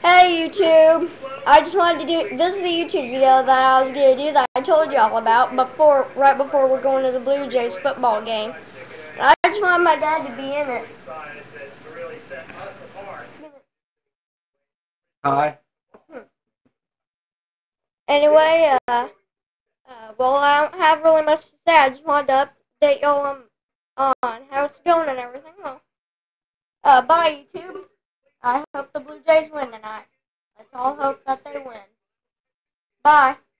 Hey YouTube, I just wanted to do, this is the YouTube video that I was going to do that I told you all about right before we're going to the Blue Jays football game. And I just wanted my dad to be in it. Hi. Anyway, well, I don't have really much to say. I just wanted to update y'all on how it's going and everything. Well, bye YouTube. I hope the Blue Jays win tonight. Let's all hope that they win. Bye.